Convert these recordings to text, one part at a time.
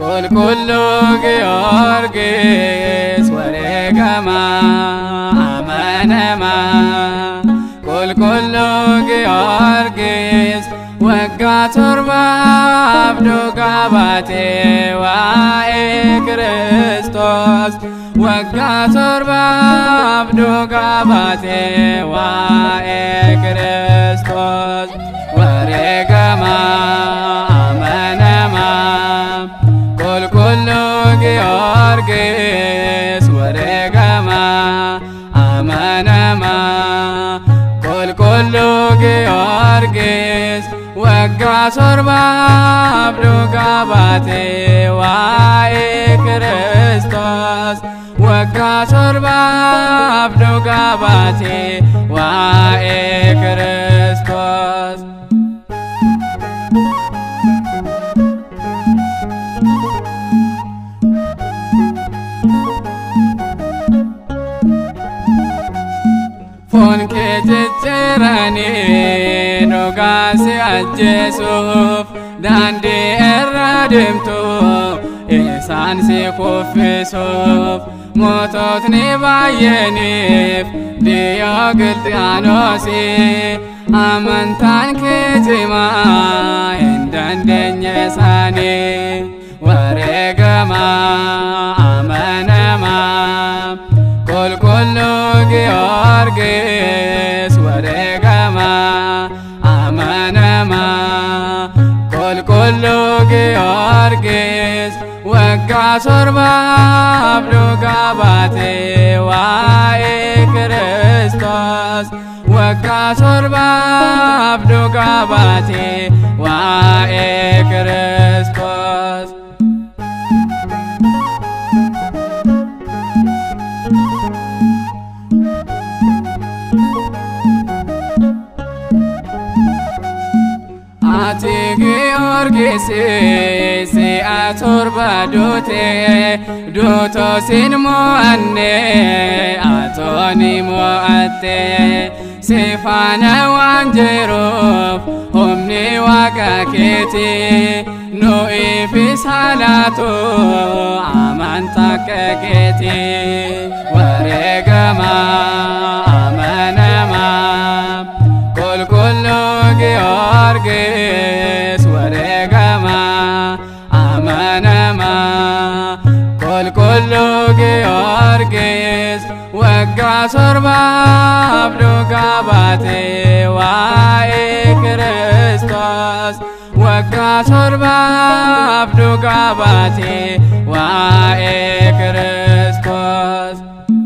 Qulqulluu Giyoorgis wareegamaa amanamaa. Qulqulluu Giyoorgis waggaa torbaaf dhugaa baatee waa'ee Kiristoos. Waggaa torbaaf dhugaa baatee waa'ee Kiristoos. Wareegamaa amanamaa. Qulqulluu Giyoorgis wareegamaa amanamaa. Qulqulluu Giyoorgis waggaa torbaaf dhugaa baatee waa'ee Kiristoos. Waggaa torbaaf dhugaa baatee waa'ee Kiristoos. Foon kee jijjiiranii dhugaa si ajjeesuuf daandii irra deemtu isaan si kuffisuuf. Moototni baay'eeniif Diyoogilxiyaanos amantaan kee cimaa hin dandeenye isaanii. Wareegamaa amanamaa. Qulqulluu Giyoorgis wareegamaa amanamaa. Qulqulluu Giyoorgis waggaa torbaaf dhugaa baatee waa'ee Kiristoos. Waggaa torbaaf dhugaa baatee waa'ee Kiristoos. Ati Giyoorgis si'a torba duutosin mo'anne atooni mo'atte. Si faana waan jiruuf humni Waaqa keetii nuufis haalaatu amantaa keetii. Wareegamaa amanamaa. Qulqulluu Giyoorgis wareegamaa amanamaa. Qulqulluu Giyoorgis waggaa torbaaf dhugaa baatee waa'ee Kiristoos. Waggaa torbaaf dhugaa baatee waa'ee Kiristoos.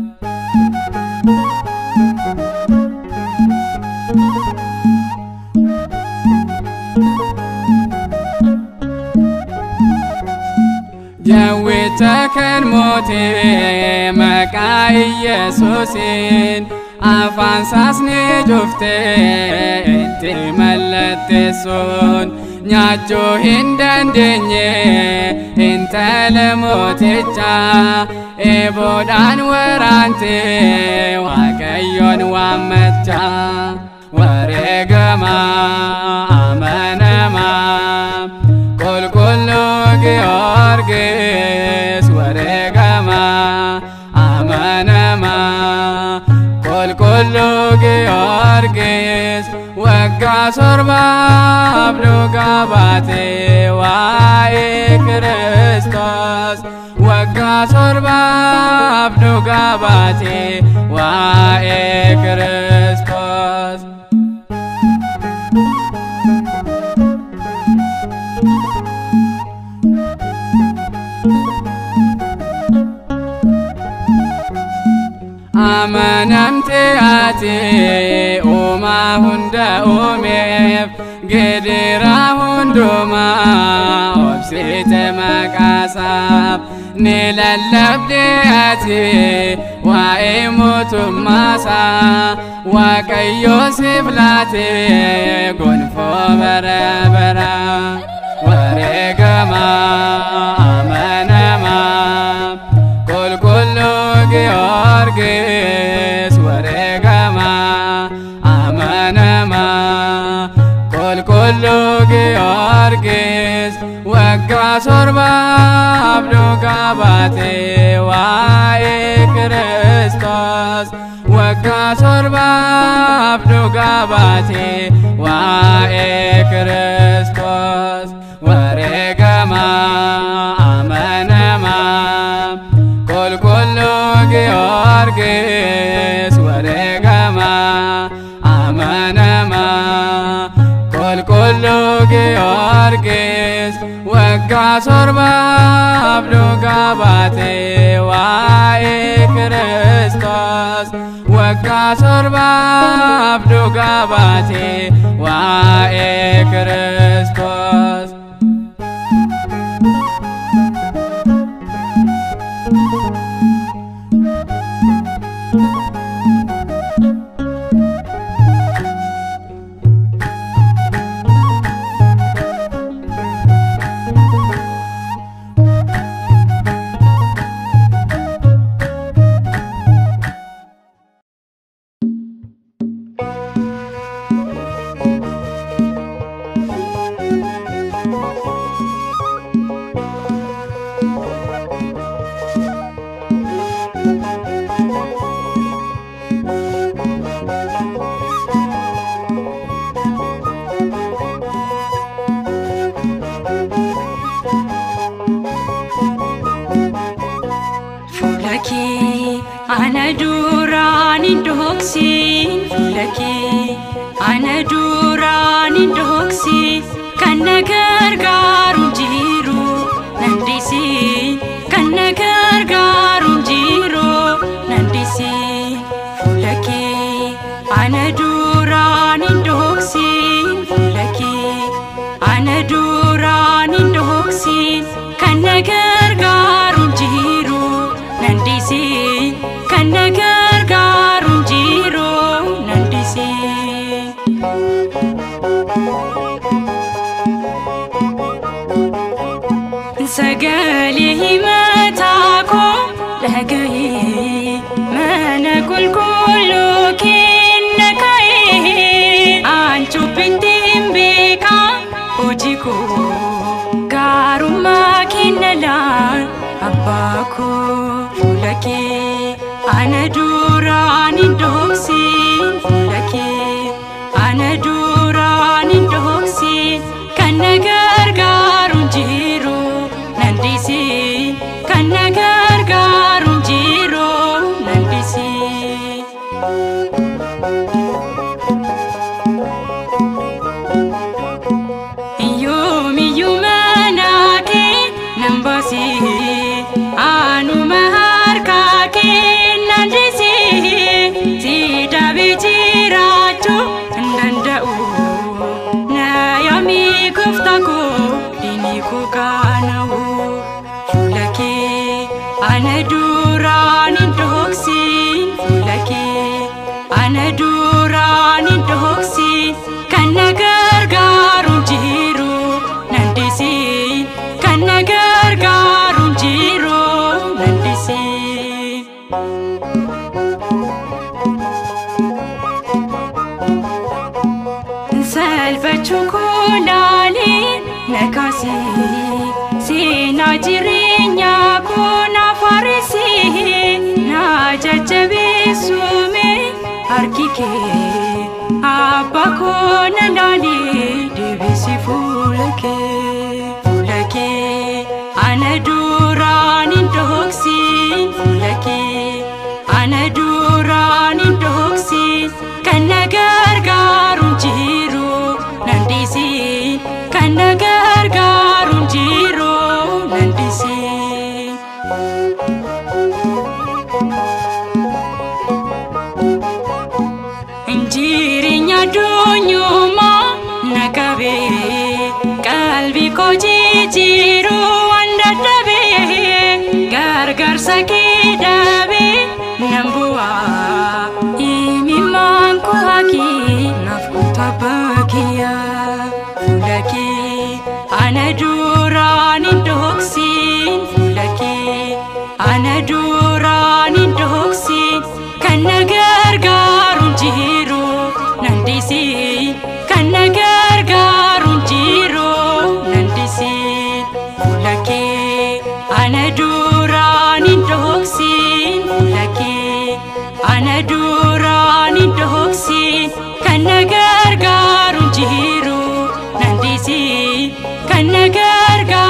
Jawwicha kan mootii maqaa Yesuusiin afaan saasni juftee itti mallatteessuun nyaachuu hin dandeenye intala mootichaa eeboodhaan waraantee Waaqayyoon waammachaa. Wareegamaa amanamaa. Qulqulluu Giyoorgis wareegamaa amanamaa. Qulqulluu Giyoorgis waggaa torbaaf dhugaa baatee waa'ee Kiristoos. Waggaa torbaaf dhugaa baatee waa'ee Kiristoos. Amanamtee ati uumaa hunda uumeef gidiraa hundumaa obsite maqaasaaf. Ni lallabdee ati waa'ee mootummaasaa Waaqayyo siif laatee gonfoo bara baraa. Wareegamaa amanamaa. Qulqulluu Giyoorgis wareegamaa amanamaa. Qulqulluu Giyoorgis waggaa torbaaf dhugaa baate waa'ee Kiristoos waggaa torbaaf dhugaa baate waa'ee Kiristoos wareegama amanamaa qulqulluu Giyoorgis wareegama amanamaa qulqulluu Giyoorgis waggaa torbaaf dhugaa baate waa'ee Kiristoos waggaa torbaaf dhugaa baate waa'ee Kiristoos. Ana duraan indoksin fulake ana duraan indoksin kan nagargaaru jiru nandisi kan nagargaaru jiru nandisi fulake ana duraan indoksin fulake ana duraan indoksin kan nagargaaru jiru nandisi kan nagargaaru jiru nandisi sagalee himataa koo dhagaye mana qulqulluu kenna ka'ee ancuufitti hin beeka hojii koo gaarummaa kenna laan abbaa koo fulake ana duraan indoksin fulake ana duraan indoksin kan nagargaaru jiru nandisi kan nagargaaru jiru nandisi yoomiyyuu mana kee nan baasi anuma harkaa kee nandisi sida bijirachu ndanda'u na yami kuftako dini ko kanau fulake ana duraan indoksin fulake ana duraan indoksin kan nagargaaru jiru nandisi kan nagargaaru jiru nandisi salphachuu koo laalee nakasi seenaa jireenyaa koo naaf haarisi na jajjabeessuume harki kee abbaa koo na laalee deebisi fuula kee ana duraan indoksin fuula kee ana duraan indoksin kan nagargaaru jiru nandisi kan nagargaaru jiru nandisi jireenya addunyaa naqabe qalbii koo jijjiiru waan dadhabee gargaarsa kee dhabee nan bu'aa imimmaan koo hakii naaf kutaa bakiyaa fulake ana duraan indoksin fulake ana duraan indoksin kan nagargaaru jiru nandisi kan nagargaaru jiru nandisi fulake ana waan na gargaaru.